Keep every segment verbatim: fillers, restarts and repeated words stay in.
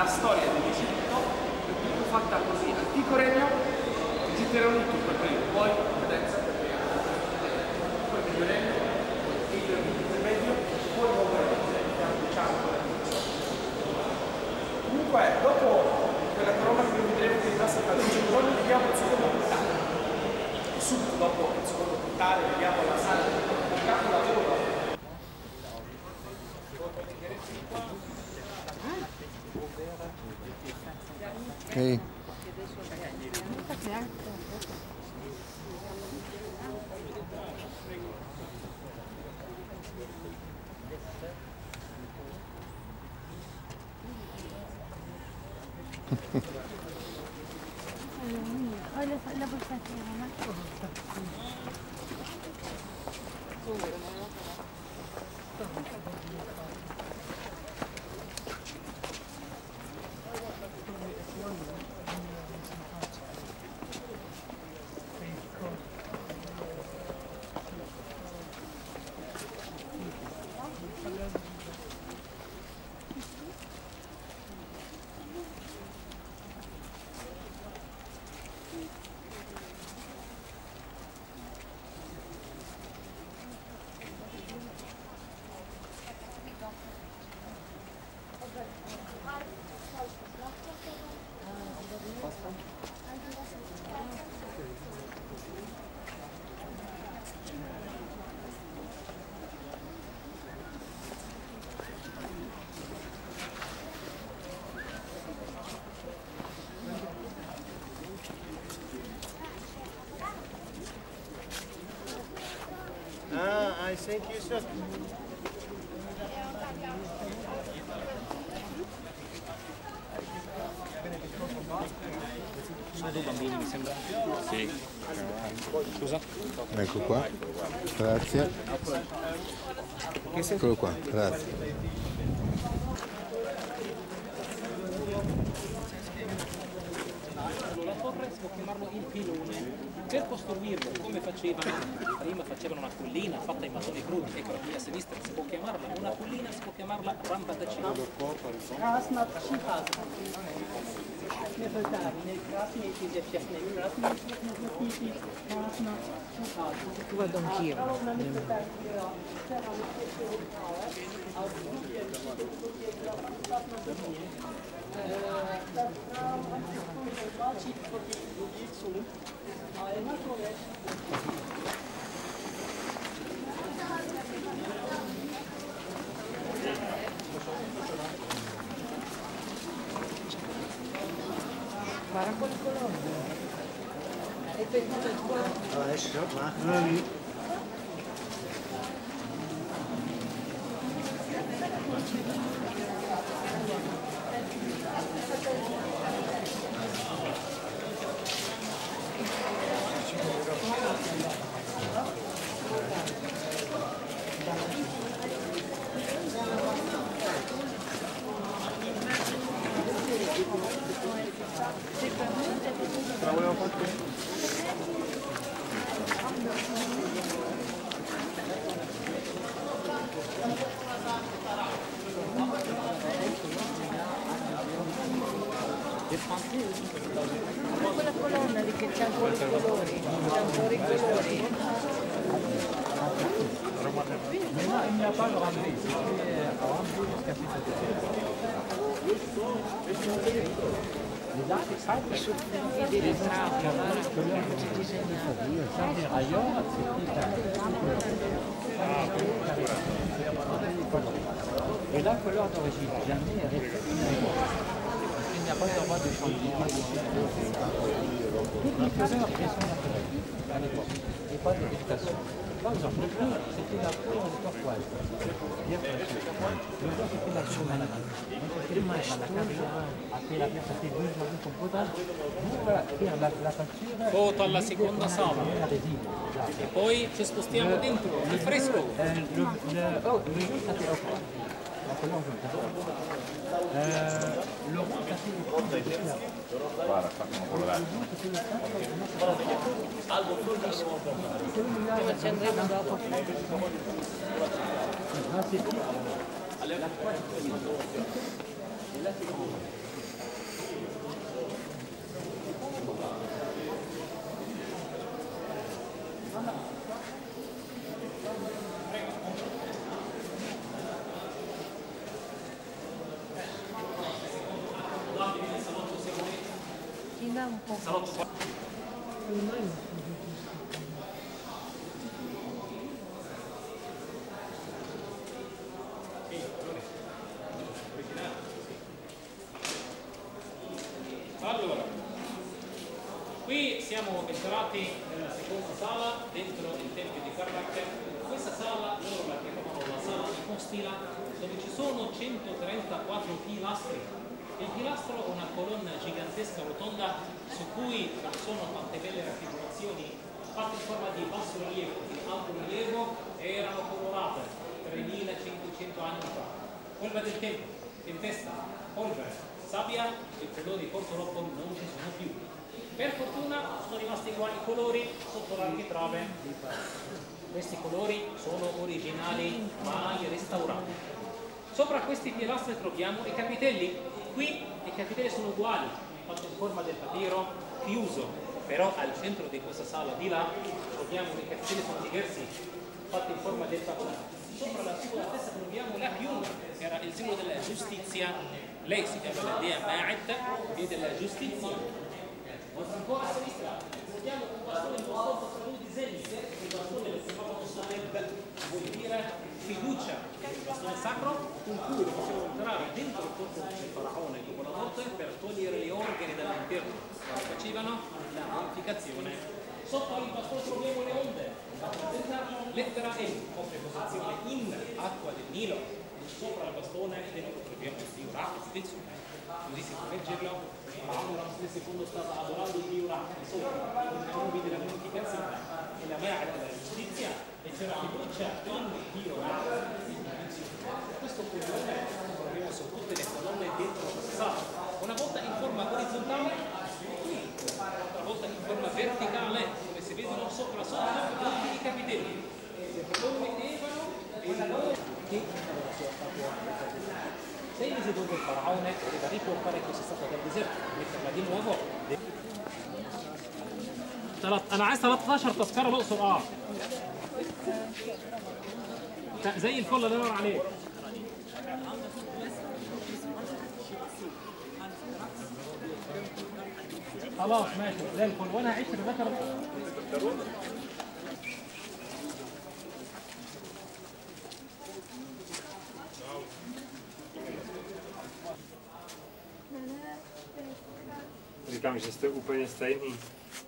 la storia dell'Egitto, l'Egitto fatta così, antico regno, Egitto era unito, per primo, poi cadenza per prima, poi medio regno, poi il intermedio, poi nuovo regno, diciamo. Comunque, dopo quella corona che vi vedremo che passa tra luce e giorno, vediamo il secondo portale. Subito dopo il secondo portale, vediamo la sala del capo lavoro. Okay. Öyle öyle boşaltayım ama. Ah, I think you should. Sono due bambini, mi sembra? Sì. Scusa? Ecco qua. Grazie. Eccolo qua, grazie. La torre si può chiamarlo il pilone. Per costruirlo, come facevano, prima facevano una collina fatta in mattoni crudi, ecco qui a sinistra si può chiamarla una collina, si può chiamarla rampa da cima. Guarda anch'io. Guarda quel colore. E per tutto il cuore. Adesso, ma lì. La volevo fare. Quella colonna lì che c'è ancora i colori, c'è ancora i colori. Il n'y a pas le ramener. Sul piedi del sabbio, guarda come tutti disegnati. Et là, couleur d'origine, jamais avec il n'y a pas de droit de changer. Tout faisait l'impression naturelle à l'époque, et pas de végétation. Par exemple, le bleu, c'était la couleur de turquoise. Bien précis. Le blanc, c'était la couleur maladie. C'était le maladie. Après la pierre, ça fait deux jours comme potage. Voilà, faire la, la peinture. Foto alla seconda sala. E poi ci spostiamo dentro, al fresco. Euh, le, le, oh, le jaune, ça fait ocre. La couleur jaune, ça fait ocre. Euh, le rouge, ça fait le rouge de là. Guarda, facciamo quello là. Come ci andremo dopo? Là, c'est la croix. Et là, c'est da un po'. Salotto. Allora, qui siamo entrati nella seconda sala dentro il tempio di Karnak. Questa sala loro la chiamavano la sala ipostila, dove ci sono centotrentaquattro pilastri. Il pilastro è una colonna gigantesca rotonda su cui ci sono tante belle raffigurazioni fatte in forma di basso rilievo, di alto rilievo, e erano colorate tremilacinquecento anni fa. Polvere del tempo, tempesta, polvere, sabbia, i colori purtroppo non ci sono più. Per fortuna sono rimasti qua i colori sotto l'architrave. Questi colori sono originali mai restaurati. Sopra questi pilastri troviamo i capitelli. Qui i capitelli sono uguali, fatti in forma del papiro chiuso, però al centro di questa sala di là troviamo i capitelli sono diversi, fatti in forma del papiro. Sopra la sua testa troviamo la piuma, che era il simbolo della giustizia. Lei si chiama la dea Ma'at, e della giustizia. Ancora a sinistra troviamo un bastone impostato tra due disegni. Il bastone lo chiamavano Soneb, vuol dire fiducia, il bastone sacro con cui lo facevano entrare dentro il corpo del faraone dopo la morte per togliere gli organi dall'interno. Facevano la purificazione. Sotto il bastone troviamo le onde, rappresenta lettera M, offre posizione in acqua del Nilo. Sopra il bastone dentro troviamo il dio Ra, attenzione, così si può leggerlo. Faraone Ramsès secondo stava adorando il dio Ra, sopra i nomi della purificazione e la Mea della giustizia, e c'era fiducia in dio Ra. Questo colore lo troviamo su tutte le colonne dentro questa sala, una volta in forma orizzontale, qui, un'altra volta in forma verticale, come si vedono sopra sotto tutti i capitelli. Come Evano e il loro che sei mesi dopo il faraone doveva riportare questa statua dal deserto, metterla di nuovo. أنا عايز ثلاثة عشر تذكرة الأقصر اه زي الفل اللي دور عليه. خلاص ماشي زي الفل وانا هعيش في ذكر. Říkám, že jste úplně stejný.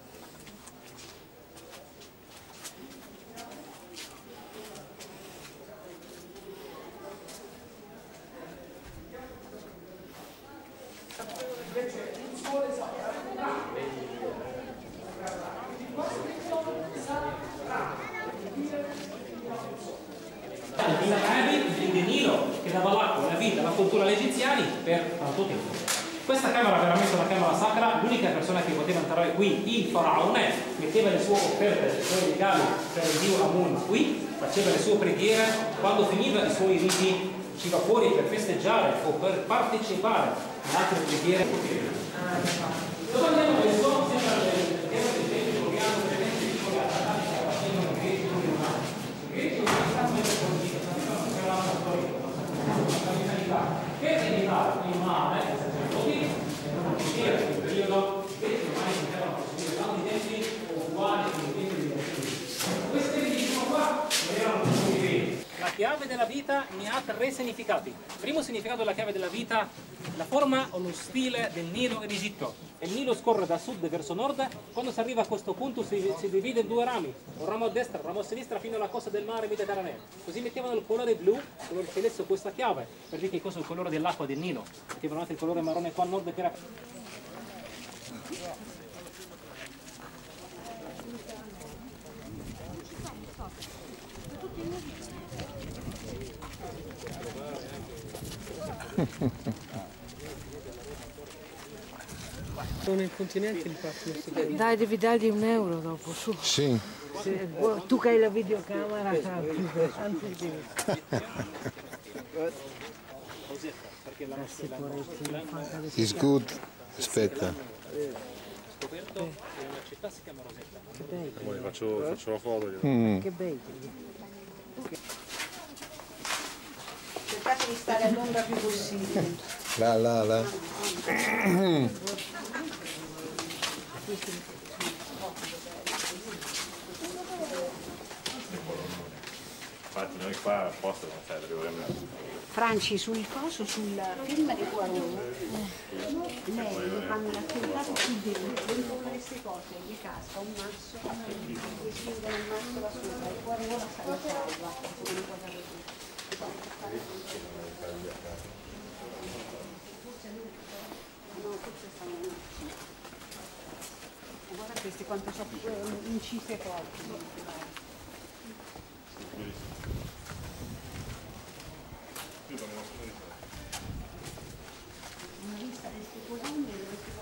Il Nilo che dava l'acqua, la vita, la cultura agli egiziani per tanto tempo. Questa camera è veramente una camera sacra, l'unica persona che poteva entrare qui, il faraone, metteva le sue offerte, i suoi regali per il dio Amun qui, faceva le sue preghiere, quando finiva i suoi riti usciva fuori per festeggiare o per partecipare in altre preghiere. Dove andiamo adesso? Sembra il tema del tempio, troviamo veramente piccole attaccate che appartengono ai greci romani. I greci romani sono una storia, per evitare il male, il periodo che ormai si erano costruiti tanti tempi uguali ai tempi di Gesù. Queste che dicono qua erano i veri. La chiave della vita ne ha tre significati. Il primo significato della chiave della vita, la forma o lo stile del Nilo in Egitto. Il Nilo scorre da sud verso nord, quando si arriva a questo punto si, si divide in due rami, un ramo a destra, un ramo a sinistra fino alla costa del mare Mediterraneo. Così mettevano il colore blu, il colore celeste questa chiave, per dire che questo è il colore dell'acqua del Nilo. Mettevano anche il colore marrone qua a nord che era... Sono in continente il fatto. Dai, devi dargli un euro dopo, su. Sì. Se, tu che hai la videocamera, anzi di It's good. Aspetta. Scoperto che una città si chiama Rosetta. Che bei. Amore, faccio, faccio la foto. Mm. Che bei. Cercate di stare all'ombra più possibile. Là, là, là. Infatti noi qua apposta non c'è, dovremmo... Franci, sul coso, sul film di Poirot, lei le fanno l'attentato qui dentro, dentro queste cose, gli casca un masso, gli spingono un masso da sopra, e Poirot la salva, una cosa così. No, forse stanno guarda queste quanto sono incise forti. Una vista di queste colonne dove si può